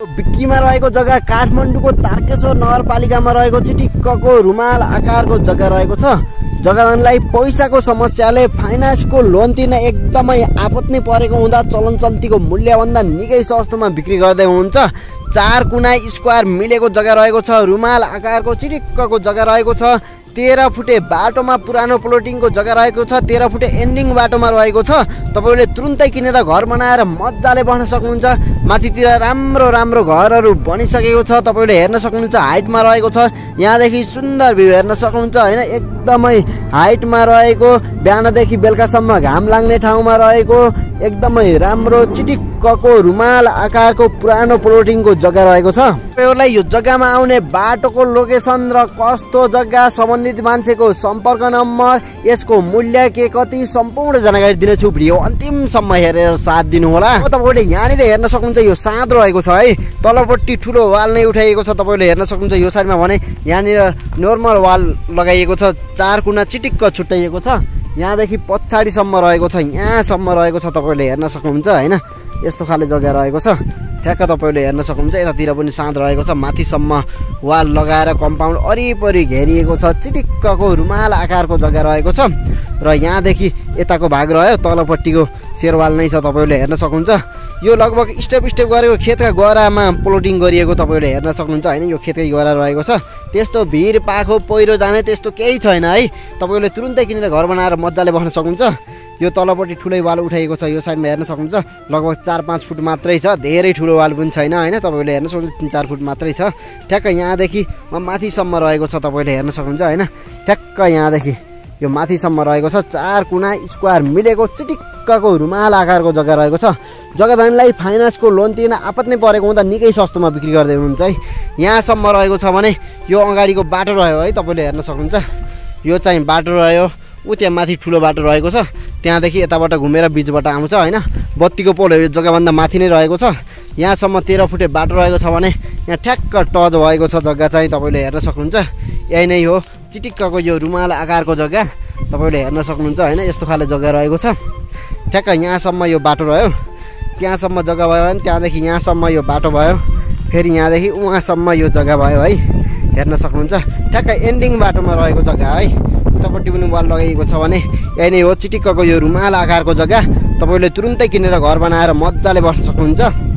बिक्रीमा रहेको जग्गा काठमाडौँको तारकेश्वर नगरपालिकामा रहेको चिटिक्कको रुमाल आकारको जग्गा रहेको छ। जग्गाधनीलाई पैसाको समस्याले फाइनान्सको लोन तिर्न एकदमै आपत नै परेको हुँदा चलन चल्तीको मूल्यभन्दा निकै सस्तोमा बिक्री गर्दै हुनुहुन्छ। 4 कुना स्क्वायर मिलेको जग्गा रहेको छ। रुमाल आकारको चिटिक्कको जग्गा रहेको छ। 13 फुटे बाटोमा पुरानो प्लोटिङको जग्गा रहेको छ। 13 फुटे एन्डिङ बाटोमा रहेको छ। तपाईले तुरुन्तै किनेर घर बनाएर मज्जाले बस्न सक्नुहुन्छ। माथितिर राम्रो राम्रो घरहरू बनिसकेको छ। तपाईले हेर्न सक्नुहुन्छ हाइटमा रहेको छ। यहाँदेखि सुन्दर भ्यू हेर्न सक्नुहुन्छ हैन। एकदमै हाइटमा रहेको, बिहानदेखि बेलुकासम्म घाम लाग्ने ठाउँमा रहेको एकदमै राम्रो चिटिक्कको रुमाल आकारको पुरानो प्लोटिङको जग्गा रहेको छ। तपाईहरुलाई यो जग्गामा आउने बाटोको लोकेसन र कस्तो जग्गा, सम्बन्धित मान्छेको सम्पर्क नम्बर, यसको मूल्य के कति सम्पूर्ण जानकारी दिनेछु। भिडियो अन्तिमसम्म हेरेर साथ दिनु होला। तपाईले यहाँनिर हेर्न सक्नुहुन्छ यो साँध रहेको छ है। तलपट्टि ठुलो वाल नै उठाइएको छ। तपाईले हेर्न सक्नुहुन्छ यो साइडमा भने यहाँनिर नर्मल वाल लगाइएको छ। 4 कुना चिटिक्क छुट्याइएको छ। यहाँदेखि पछाडिसम्म रहेको छ, यहाँसम्म रहेको छ। तपाईले हेर्न सक्नुहुन्छ हैन। यस्तो खाले जग्गा रहेको छ। ठ्याक्क तपाईले हेर्न सक्नुहुन्छ यतातिर पनि साँध रहेको छ। माथिसम्म वाल लगाएर कम्पाउन्ड वरिपरि घेरिएको छ। चिटिक्कको रुमाल आकारको जग्गा रहेको छ। र यहाँदेखि यताको भाग रह्यो, तलपट्टिको सेरवाल नै छ। तपाईले हेर्न सक्नुहुन्छ यो लगभग स्टेप स्टेप गरेको खेतका गरामा प्लोटिङ गरिएको तपाईले हेर्न सक्नुहुन्छ हैन। यो खेतकै गरा रहेको छ। त्यस्तो भिर पाखो पहिरो जाने त्यस्तो केही छैन है। तपाईले तुरुन्तै किनेर घर बनाएर मज्जाले बस्न सक्नुहुन्छ। यो तलपट्टि ठुलै वाल उठाइएको छ। यो साइडमा हेर्न सक्नुहुन्छ लगभग 4-5 फुट मात्रै छ। धेरै ठुलो वाल पनि छैन हैन। तपाईले हेर्न सक्नुहुन्छ 3-4 फुट मात्रै छ। ठ्याक्क यहाँदेखि माथिसम्म रहेको छ। तपाईले हेर्न सक्नुहुन्छ हैन। ठ्याक्क यहाँदेखि यो माथिसम्म रहेको छ। 4 कुना स्क्वायर मिलेको चिटिक्कको रुमाल आकारको जग्गा रहेको छ। जग्गाधनीलाई फाइनान्सको लोन तिर्न आपत नै परेको हुँदा निकै सस्तोमा बिक्री गर्दै हुनुहुन्छ है। यहाँसम्म रहेको छ भने यो अगाडिको बाटो रह्यो है। तपाईले हेर्न सक्नुहुन्छ यो चाहिँ बाटो रह्यो। उ त्यहाँ माथि ठुलो बाटो रहेको छ। त्यहाँदेखि यताबाट घुमेर बीचबाट आउँछ हैन। बत्तीको पोल यो जग्गाभन्दा माथि नै रहेको छ। यहाँसम्म 13 फुटे बाटो रहेको छ भने यहाँ ठ्याक्क टच भएको छ जग्गा चाहिँ। तपाईले हेर्न सक्नुहुन्छ यही नै हो चिटिक्कको यो रुमाल आकारको जग्गा। तपाईले हेर्न सक्नुहुन्छ हैन। यस्तो खाले जग्गा रहेको छ। ठ्याक्क यहाँसम्म यो बाटो रह्यो। त्यहाँसम्म जग्गा भयो भने त्यहाँदेखि यहाँसम्म यो बाटो भयो। फेरि यहाँदेखि उहाँसम्म यो जग्गा भयो है। हेर्न सक्नुहुन्छ ठ्याक्क एन्डिङ बाटोमा रहेको जग्गा है। उतापट्टि पनि वाल लगाइएको छ भने यही नै हो चिटिक्कको यो रुमाल आकारको जग्गा। तपाईले तुरुन्तै किनेर घर बनाएर मज्जाले बस्न सक्नुहुन्छ।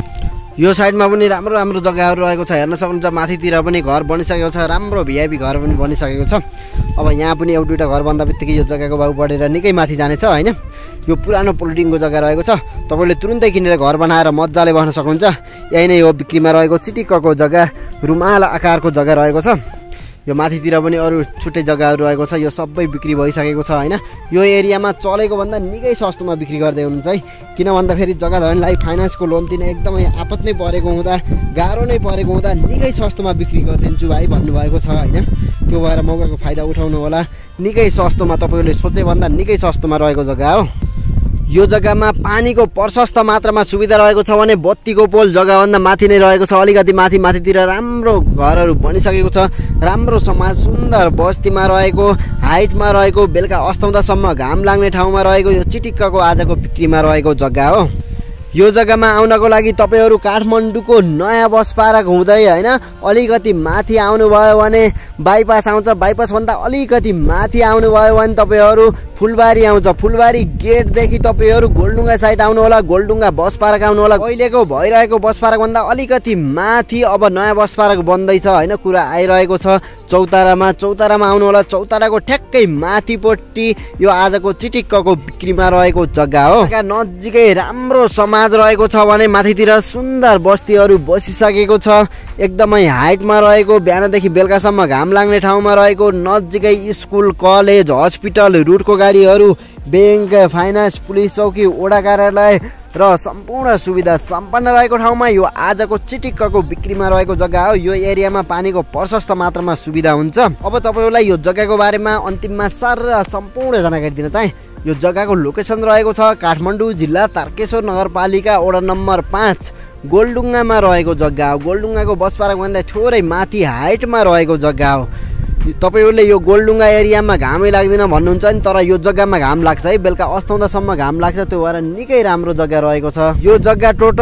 यो साइडमा पनि राम्रो राम्रो जग्गाहरू रहेको छ। हेर्न सक्नुहुन्छ माथितिर पनि घर बनिसकेको छ। राम्रो भिआइपी घर पनि बनिसकेको छ। अब यहाँ पनि एउटा दुईटा घर बन्दा बित्तिकै यो जग्गाको भाउ बढेर निकै माथि जानेछ हैन। यो पुरानो प्लोटिङको जग्गा रहेको छ। तपाईले तुरुन्तै किनेर घर बनाएर मज्जाले बस्न सक्नुहुन्छ। यही नै हो बिक्रीमा रहेको चिटिक्कको जग्गा, रुमाल आकारको जग्गा रहेको छ। यो माथितिर पनि अरू छुट्टै जग्गाहरू रहेको छ। यो सबै बिक्री भइसकेको छ हैन। यो एरियामा चलेको भन्दा निकै सस्तोमा बिक्री गर्दै हुनुहुन्छ है। किन भन्दा फेरि जग्गाधनीलाई फाइनान्सको लोन तिर्न एकदमै आपत नै परेको हुँदा, गाह्रो नै परेको हुँदा निकै सस्तोमा बिक्री गरिदिन्छु भाइ भन्नुभएको छ हैन। त्यो भएर मौकाको फाइदा उठाउनु होला। निकै सस्तोमा तपाईले सोचे भन्दा निकै सस्तोमा रहेको जग्गा हो। यो जग्गामा पानीको प्रशस्त मात्रामा सुविधा रहेको छ भने बत्तीको पोल जग्गाभन्दा माथि नै रहेको छ। अलिकति माथितिर राम्रो घरहरू बनिसकेको छ। राम्रो समाज सुन्दर बस्तीमा रहेको, हाइटमा रहेको, बेलुका अस्ताउँदासम्म घाम लाग्ने ठाउँमा रहेको यो चिटिक्कको आजको बिक्रीमा रहेको जग्गा हो। यो जग्गामा आउनको लागि तपाईहरु काठमाडौँको नयाँ बस पार्क हुँदै हैन अलिकति माथि आउनुभयो भने बाइपास आउँछ। बाइपास भन्दा अलिकति माथि आउनुभयो भने तपाईहरु फुलबारी आउँछ। फुलबारी गेट देखि तपाईहरु गोलडुङ्गा साइड आउनु होला। गोलडुङ्गा बस पार्क आउनु होला। अहिलेको भइरहेको बस पार्क भन्दा अलिकति माथि अब नयाँ बस पार्क बन्दै छ हैन। कुरा आइरहेको छ चौतारामा। चौतारामा आउनु होला। चौताराको ठ्याक्कै माथिपट्टि यो आजको चिटिक्कको बिक्रीमा रहेको जग्गा हो। नजिकै राम्रो समाज रहेको छ भने माथितिर सुन्दर बस्तीहरू बसिसकेको छ। एकदमै हाइटमा रहेको, बिहानदेखि बेलुकासम्म घाम लाग्ने ठाउँमा रहेको, नजिकै स्कुल, कलेज, हस्पिटल, रुटको गाडीहरू, बैंक, फाइनान्स, पुलिस चौकी, वडा कार्यालय र सम्पूर्ण सुविधा सम्पन्न रहेको ठाउँमा यो आजको चिटिक्कको बिक्रीमा रहेको जग्गा हो। यो एरियामा पानीको प्रशस्त मात्रामा सुविधा हुन्छ। अब तपाईहरुलाई यो जग्गाको बारेमा अन्तिममा सारा सम्पूर्ण जानकारी दिन चाहे। यो जग्गाको लोकेसन रहेको छ काठमाडौँ जिल्ला तारकेश्वर नगरपालिका वडा नम्बर 5 गोलडुङ्गामा रहेको जग्गा हो। गोलडुङ्गाको बस पार्क भन्दा थोरै माथि हाइटमा रहेको जग्गा हो। तपाईहरुले यो गोलडुङ्गा एरियामा घामै लाग्दैन भन्नुहुन्छ नि, तर यो जग्गामा घाम लाग्छ है। बेलुका अस्ताउँदासम्म घाम लाग्छ। त्यो भएर निकै राम्रो जग्गा रहेको छ। यो जग्गा टोटल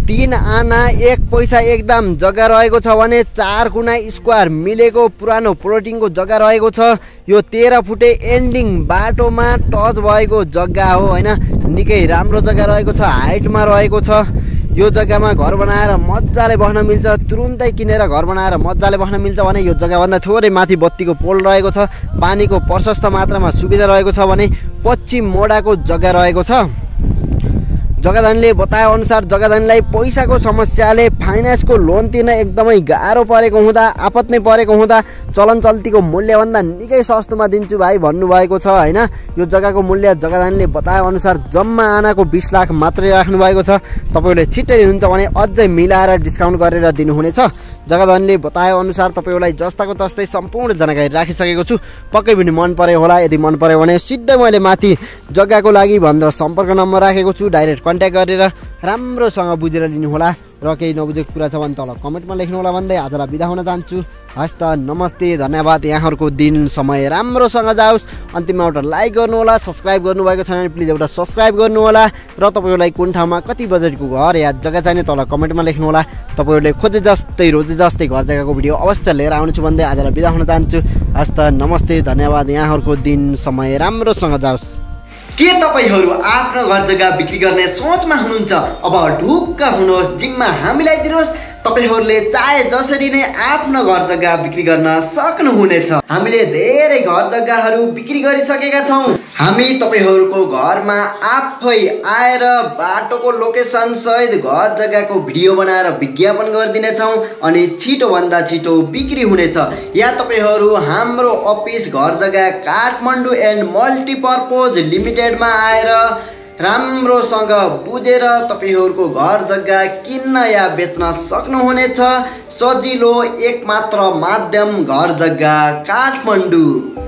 3 आना 1 पैसा एकदम जग्गा रहेको छ भने 4 गुणा स्क्वायर मिलेको पुरानो प्लोटिङको जग्गा रहेको छ। यो 13 फुटे एन्डिङ बाटोमा टच भएको जग्गा हो हैन। निकै राम्रो जग्गा रहेको छ, हाइटमा रहेको छ। यो जग्गामा घर बनाएर मजाले बस्न मिल्छ। तुरुन्तै किनेर घर बनाएर मजाले बस्न मिल्छ भने यो जग्गाभन्दा थोरै माथि बत्तीको पोल रहेको छ। पानीको प्रशस्त मात्रामा सुविधा रहेको छ भने पश्चिम मोडाको जग्गा रहेको छ। जग्गाधनीले बताए अनुसार जग्गाधनीलाई पैसाको समस्याले फाइनेन्सको लोन तिर्न एकदमै गाह्रो परेको हुँदा, आपत नै परेको हुँदा चलन चल्तीको मूल्यभन्दा निकै सस्तोमा दिन्छु भाइ भन्नुभएको छ हैन। यो जग्गाको मूल्य जग्गाधनीले बताए अनुसार जम्मा आनाको 20 लाख मात्रै राख्नु भएको छ। तपाईले छिट्टै लिनुहुन्छ भने अझै मिलाएर डिस्काउन्ट गरेर दिनुहुनेछ। जग्गाधनीले बताए अनुसार तपाईलाई जस्ताको तस्तै सम्पूर्ण जानकारी राखिसकेको छु। पक्कै पनि मन पर्यो होला। यदि मन पर्यो भने सिधै मैले माथि जग्गाको लागि भनेर सम्पर्क नम्बर राखेको छु। डाइरेक्ट कन्ट्याक्ट गरेर राम्रोसँग बुझेर लिनु होला र केही नबुझेको कुरा छ भने तल कमेन्टमा लेख्नु होला भन्दै आजलाई बिदा हुन चाहन्छु। हस् त, नमस्ते, धन्यवाद। यहाँहरूको दिन समय राम्रोसँग जाओस्। अन्तिममा एउटा लाइक गर्नु होला, सब्स्क्राइब गर्नुभएको छैन भने प्लिज एउटा सब्स्क्राइब गर्नु होला र तपाईहरुलाई कुन ठाउँमा कति बजेटको घर या जग्गा चाहिने तल कमेन्टमा लेख्नु होला। तपाईहरुले खोजे जस्तै रोजे जस्तै घर जग्गाको भिडियो अवश्य लिएर आउनेछु भन्दै आजलाई बिदा हुन चाहन्छु। हस् त, नमस्ते, धन्यवाद। यहाँहरूको दिन समय राम्रोसँग जाओस्। के तपाईहरु आफ्नो घर जग्गा बिक्री गर्ने सोचमा हुनुहुन्छ? अब ढुक्क हुनुहोस्, जिम्मा हामीलाई दिनुहोस्। तपाईहरुले चाहे जसरी नै आफ्नो घर जग्गा बिक्री गर्न सक्नुहुनेछ। हामीले धेरै घर जग्गाहरू बिक्री गरिसकेका छौं। हामी तपाईहरुको घरमा आफै आएर बाटोको लोकेसन सहित घर जग्गाको भिडियो बनाएर विज्ञापन गरिदिनेछौं अनि छिटो भन्दा छिटो बिक्री हुनेछ। या तपाईहरु हाम्रो अफिस घर जग्गा काठमाडौँ एन्ड मल्टिपर्पज लिमिटेडमा आएर राम्रोसँग बुझेर तपाईहरुको घर जग्गा किन्न या बेच्न सक्नुहुनेछ। सजिलो एकमात्र माध्यम घर जग्गा काठमाडौँ।